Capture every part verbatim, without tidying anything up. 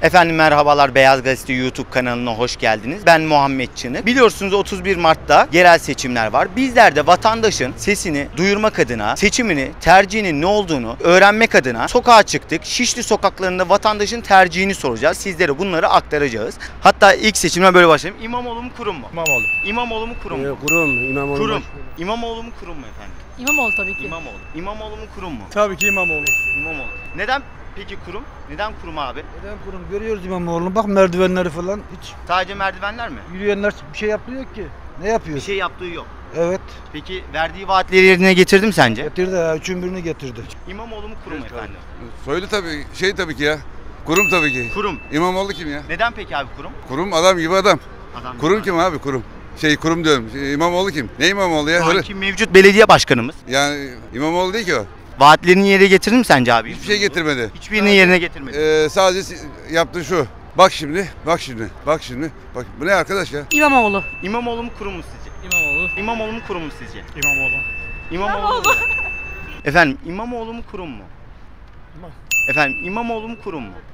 Efendim merhabalar, Beyaz Gazete YouTube kanalına hoş geldiniz. Ben Muhammed Çınık. Biliyorsunuz otuz bir Mart'ta yerel seçimler var. Bizler de vatandaşın sesini duyurmak adına, seçimini, tercihinin ne olduğunu öğrenmek adına sokağa çıktık. Şişli sokaklarında vatandaşın tercihini soracağız. Sizlere bunları aktaracağız. Hatta ilk seçimden böyle başlayalım. İmamoğlu mu kurum mu? İmamoğlu. İmamoğlu mu kurum mu? Ee, kurum, İmamoğlu. Kurum. İmamoğlu mu kurum mu efendim? İmamoğlu tabii ki. İmamoğlu. İmamoğlu mu kurum mu? Tabii ki İmamoğlu. İmamoğlu. Neden peki kurum? Neden kurum abi? Neden kurum? Görüyoruz İmamoğlu'nu. Bak merdivenleri falan hiç. Sadece merdivenler mi? Yürüyenler bir şey yaptığı yok ki. Ne yapıyor? Bir şey yaptığı yok. Evet. Peki verdiği vaatleri yerine getirdi mi sence? Getirdi ha. Üçün birini getirdi. İmamoğlu mu kurum mu efendim? Söyle tabii, şey tabii ki ya. Kurum tabii ki. Kurum. İmamoğlu kim ya? Neden peki abi kurum? Kurum adam gibi adam. Adam Kurum gibi kim abi kurum? Şey kurum diyorum. Şey, İmamoğlu kim? Ne İmamoğlu ya? Şu Hırı. anki mevcut belediye başkanımız. Yani İmamoğlu değil ki o. Vaatlerini yerine getirir mi sence abi? Hiçbir şey getirmedi. Hiçbirini yerine getirmedi. Ee, sadece si- yaptığı şu. Bak şimdi, bak şimdi, bak şimdi. Bak bu ne arkadaş ya? İmamoğlu. İmamoğlu mu kurum mu sizce? İmamoğlu. İmamoğlu mu kurum mu sizce? İmamoğlu. İmamoğlu. mu? Efendim İmamoğlu mu kurum mu? İmam. Efendim İmamoğlu mu kurum mu?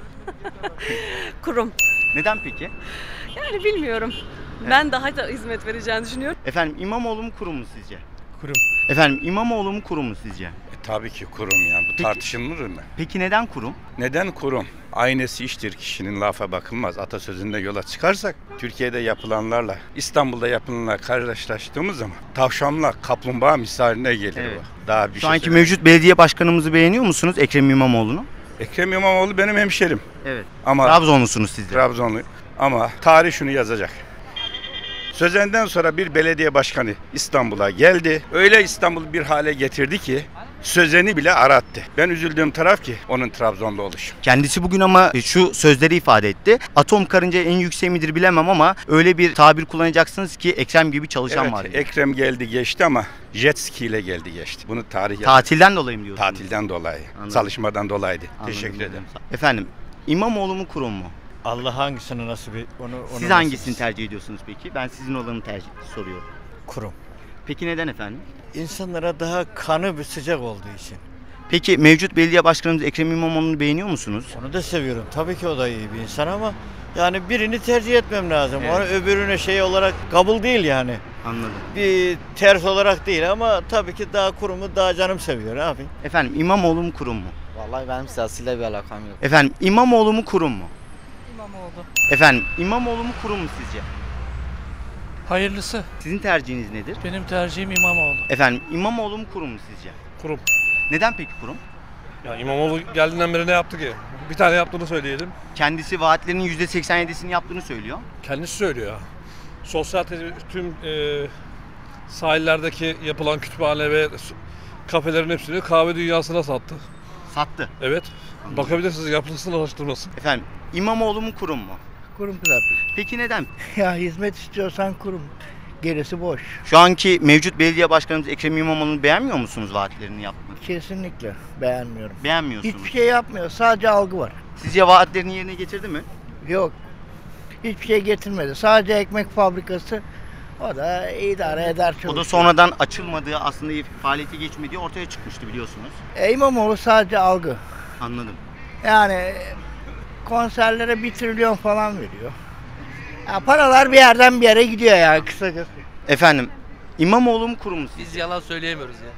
Kurum. Neden peki? Yani bilmiyorum. Ben daha da hizmet vereceğini düşünüyorum. Efendim İmamoğlu mu kurum mu sizce? Kurum. Efendim İmamoğlu mu kurum mu sizce? E, tabii ki kurum ya. Bu Peki- tartışılır mı? Peki neden kurum? Neden kurum? Aynesi iştir, kişinin lafa bakılmaz. Atasözünde yola çıkarsak Türkiye'de yapılanlarla İstanbul'da yapılanlarla karşılaştığımız zaman tavşanla kaplumbağa misaline gelir Evet. bu. Daha bir Şu şey anki söyleyeyim. mevcut belediye başkanımızı beğeniyor musunuz Ekrem İmamoğlu'nu? Ekrem İmamoğlu benim hemşerim. Evet. Ama Trabzonlusunuz siz de. Trabzonlu. Ama tarih şunu yazacak. Sözen'den sonra bir belediye başkanı İstanbul'a geldi. Öyle İstanbul'u bir hale getirdi ki Sözen'i bile arattı. Ben üzüldüğüm taraf ki onun Trabzonlu oluşu. Kendisi bugün ama şu sözleri ifade etti. Atom karınca en yüksek midir bilemem ama öyle bir tabir kullanacaksınız ki Ekrem gibi çalışan Evet, var. diye. Ekrem geldi geçti ama jet ski ile geldi geçti. Bunu tarih Tatilden dolayı mı diyorsunuz? tatilden dolayı, Anladım. çalışmadan dolayıydı. Anladım. Teşekkür ederim. Efendim İmamoğlu mu kurum mu? Allah hangisini nasip onu, onu Siz hangisini tercih ediyorsunuz peki? Ben sizin olanı tercih soruyorum. Kurum. Peki neden efendim? İnsanlara daha kanı bir sıcak olduğu için. Peki mevcut belediye başkanımız Ekrem İmamoğlu'nu beğeniyor musunuz? Onu da seviyorum. Tabii ki o da iyi bir insan ama yani birini tercih etmem lazım. Evet. Onu öbürüne şey olarak kabul değil yani. Anladım. Bir ters olarak değil ama tabii ki daha kurumu daha canım seviyor abi. Efendim İmamoğlu mu kurum mu? Vallahi benim siyasiyle bir alakam yok. Efendim İmamoğlu mu kurum mu? İmamoğlu. Efendim İmamoğlu mu kurum mu sizce? Hayırlısı. Sizin tercihiniz nedir? Benim tercihim İmamoğlu. Efendim İmamoğlu mu kurum mu sizce? Kurum. Neden peki kurum? Ya İmamoğlu geldiğinden beri ne yaptı ki? Bir tane yaptığını söyleyelim. Kendisi vaatlerinin yüzde seksen yedisini yaptığını söylüyor. Kendisi söylüyor ya. Sosyal te- tüm e, sahillerdeki yapılan kütüphane ve s- kafelerin hepsini kahve dünyasına sattı. Sattı. Evet. Bakabilirsiniz yapılsın araştırması. Efendim İmamoğlu mu kurum mu? Kurum tabii. Peki neden? Ya hizmet istiyorsan kurum. Gerisi boş. Şu anki mevcut belediye başkanımız Ekrem İmamoğlu'nu beğenmiyor musunuz vaatlerini yapmayı? Kesinlikle beğenmiyorum. Beğenmiyorsunuz. Hiçbir şey yapmıyor. Sadece algı var. Sizce vaatlerini yerine getirdi mi? Yok. Hiçbir şey getirmedi. Sadece ekmek fabrikası. O da idare eder çalışıyor. O da sonradan açılmadığı, aslında faaliyete geçmediği ortaya çıkmıştı biliyorsunuz. E, İmamoğlu sadece algı. Anladım. Yani konserlere bir trilyon falan veriyor. Ya paralar bir yerden bir yere gidiyor yani kısacası. Efendim İmamoğlu mu kurum mu Biz sizce? yalan söyleyemiyoruz ya.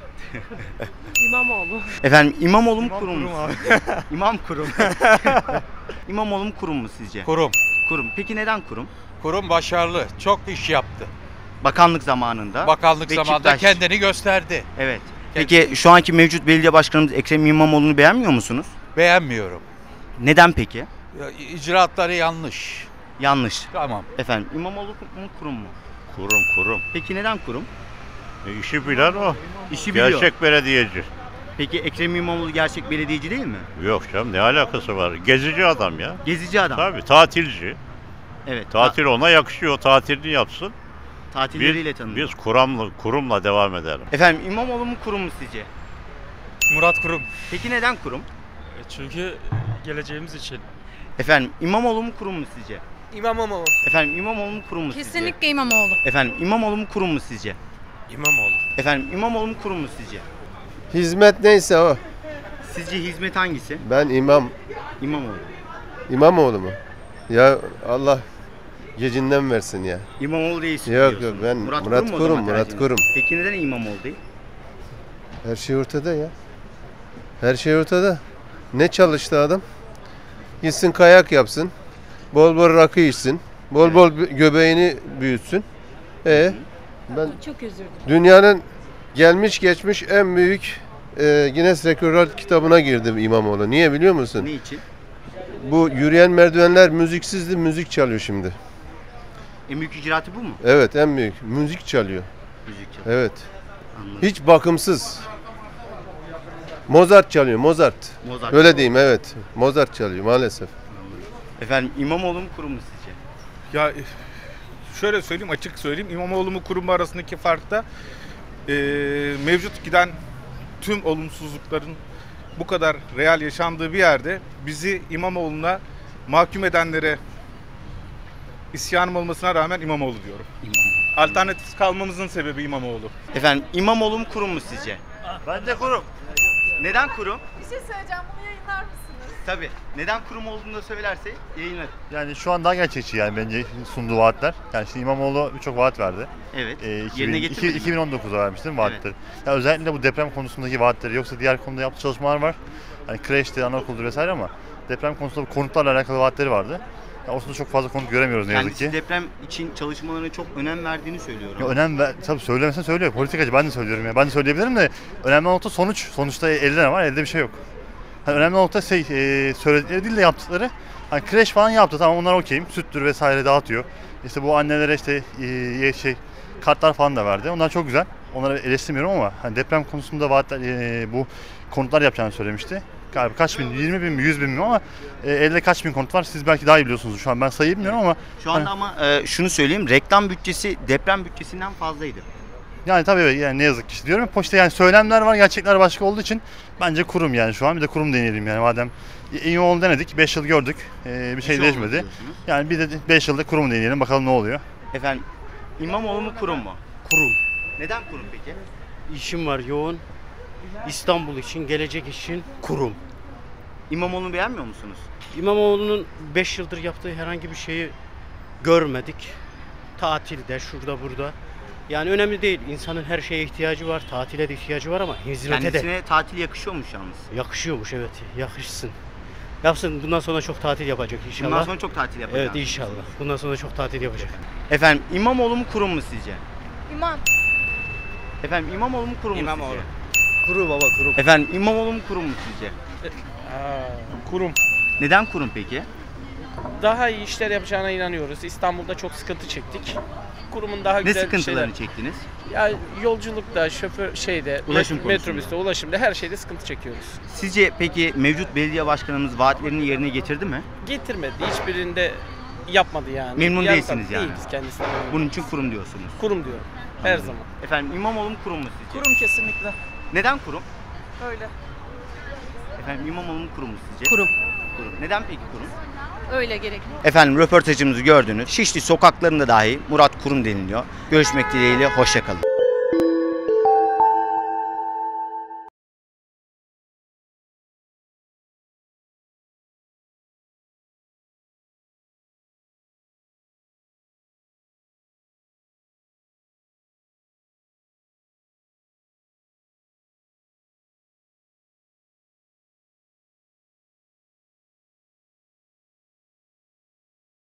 İmamoğlu. Efendim İmamoğlu mu kurum mu? İmam kurum. İmamoğlu mu kurum mu sizce? Kurum. Kurum. Peki neden kurum? Kurum başarılı. Çok iş yaptı. Bakanlık zamanında. Bakanlık Bekçiktaş. zamanında kendini gösterdi. Evet. Peki şu anki mevcut belediye başkanımız Ekrem İmamoğlu'nu beğenmiyor musunuz? Beğenmiyorum. Neden peki? Ya, icraatları yanlış. Yanlış. Tamam. Efendim İmamoğlu mu kurum mu? Kurum kurum. Peki neden kurum? E, işi bilen o. İşi biliyor. Gerçek belediyeci. Peki Ekrem İmamoğlu gerçek belediyeci değil mi? Yok canım, ne alakası var? Gezici adam ya. Gezici adam. Tabii tatilci. Evet. Tatil ona yakışıyor. Tatilini yapsın. ta- tatilleriyle Biz, tanınıyor. biz kuramla, kurumla devam edelim. Efendim İmamoğlu mu kurum mu sizce? Murat Kurum. Peki neden kurum? Çünkü geleceğimiz için. Efendim İmamoğlu mu kurum mu sizce? İmamoğlu. Efendim İmamoğlu mu kurum mu sizce? Kesinlikle İmamoğlu. Efendim İmamoğlu mu kurum mu sizce? İmamoğlu. Efendim İmamoğlu mu kurum mu sizce? Hizmet neyse o. Sizce hizmet hangisi? Ben imam. İmamoğlu. İmamoğlu mu? Ya Allah gecinden versin ya. İmamoğlu değilsin Yok diyorsunuz. yok ben Murat, Murat, Kurum, mu o Kurum, zaman Murat tercihiniz? Kurum. Peki neden İmamoğlu değil? Her şey ortada ya. Her şey ortada. Ne çalıştı adam? Gitsin kayak yapsın. Bol bol rakı içsin. Bol Evet. bol göbeğini büyütsün. E ben Çok özür dilerim. dünyanın gelmiş geçmiş en büyük e, Guinness Rekorlar kitabına girdim İmamoğlu. Niye biliyor musun? Ne için? Bu yürüyen merdivenler müziksizdi, müzik çalıyor şimdi. En büyük icraatı bu mu? Evet, en büyük. Müzik çalıyor. Müzik çalıyor. Evet. Anladım. Hiç bakımsız. Mozart çalıyor, Mozart. Mozart. Öyle diyeyim, evet. Mozart çalıyor maalesef. Efendim İmamoğlu mu Kurum mu sizce? Ya şöyle söyleyeyim, açık söyleyeyim. İmamoğlu mu Kurum mu arasındaki fark da e, mevcut giden tüm olumsuzlukların bu kadar real yaşandığı bir yerde bizi İmamoğlu'na mahkum edenlere isyanım olmasına rağmen İmamoğlu diyorum. İmamoğlu. Alternatif kalmamızın sebebi İmamoğlu. Efendim İmamoğlu mu Kurum mu sizce? Bence kurum. Neden Kurum? Bir şey söyleyeceğim, bunu yayınlar mısınız? Tabii. Neden Kurum olduğunu da söylerse yayınlar. Yani şu an daha gerçekçi yani bence sunduğu vaatler. Yani şimdi İmamoğlu birçok vaat verdi. Evet. Ee, iki bin, Yerine iki- getirmedi mi? iki bin on dokuzda vermiştim vaatleri. Ya özellikle bu deprem konusundaki vaatleri, yoksa diğer konuda yaptığı çalışmalar var. Hani kreşti, anaokuldu vesaire, ama deprem konusunda konutlarla alakalı vaatleri vardı. Ya aslında çok fazla konut göremiyoruz ne yazık Kendisi ki. deprem için çalışmalarına çok önem verdiğini söylüyor. Ya önem ver, tabii söylemesen söylüyor. Politikacı, ben de söylüyorum ya. Ben de söyleyebilirim de önemli olan nokta sonuç. Sonuçta elde ne var? Elde bir şey yok. Hani önemli olan nokta şey, e, söyledikleri değil de yaptıkları. Hani kreş falan yaptı, tamam, onlar okeyim. Süttür vesaire dağıtıyor. İşte bu annelere işte e, şey kartlar falan da verdi. Onlar çok güzel. Onları eleştirmiyorum ama hani deprem konusunda vaatler, e, bu konutlar yapacağını söylemişti. Galiba kaç bin, yirmi bin mi, yüz bin mi, ama e, elde kaç bin konut var siz belki daha iyi biliyorsunuz. Şu an ben sayıyı bilmiyorum ama. Şu anda hani, ama e, şunu söyleyeyim, reklam bütçesi deprem bütçesinden fazlaydı. yani tabii yani ne yazık ki işte diyorum ya, işte yani söylemler var, gerçekler başka olduğu için bence kurum yani şu an. Bir de kurum deneyelim yani, madem İmamoğlu denedik, beş yıl gördük, e, bir şey olmadı değişmedi. diyorsunuz. Yani bir de beş yılda kurum deneyelim, bakalım ne oluyor. Efendim İmamoğlu mu Kurum mu? Kurum. Neden Kurum peki? İşim var yoğun. İstanbul için, gelecek için kurum. İmamoğlu'nu beğenmiyor musunuz? İmamoğlu'nun beş yıldır yaptığı herhangi bir şeyi görmedik. Tatilde, şurada burada. Yani önemli değil. İnsanın her şeye ihtiyacı var. Tatile de ihtiyacı var ama hizmete de. Kendisine tatil yakışıyormuş yalnız. Yakışıyormuş, evet. Yakışsın. Yapsın. Bundan sonra çok tatil yapacak inşallah. Bundan sonra çok tatil yapacak. Evet, inşallah. Bundan sonra çok tatil yapacak. Efendim İmamoğlu mu Kurum mu sizce? İmam. Efendim İmamoğlu mu Kurum mu İmamoğlu. sizce? Kuru baba, kuru. Efendim İmamoğlu mu Kurum mu sizce? Kurum. Neden Kurum peki? Daha iyi işler yapacağına inanıyoruz. İstanbul'da çok sıkıntı çektik. Kurumun daha Ne güzel bir şeyler. sıkıntılarını çektiniz? Ya yolculukta, şoför şeyde, Ulaşım met- konusunda. metrobüste, ulaşımda her şeyde sıkıntı çekiyoruz. Sizce peki mevcut belediye başkanımız vaatlerini yerine getirdi mi? Getirmedi. Hiçbirinde yapmadı yani. Memnun Yarı değilsiniz taraf yani. Değiliz kendisinden. memnun. Bunun için Kurum diyorsunuz. Kurum diyorum. Her zaman. Efendim İmamoğlu mu Kurum mu sizce? Kurum kesinlikle. Neden Kurum? Öyle. Efendim İmamoğlu mu Kurum mu sizce? Kurum. Kurum. Neden peki Kurum? Öyle gerekli. Efendim röportajımızı gördünüz. Şişli sokaklarında dahi Murat Kurum deniliyor. Görüşmek dileğiyle, hoşça kalın.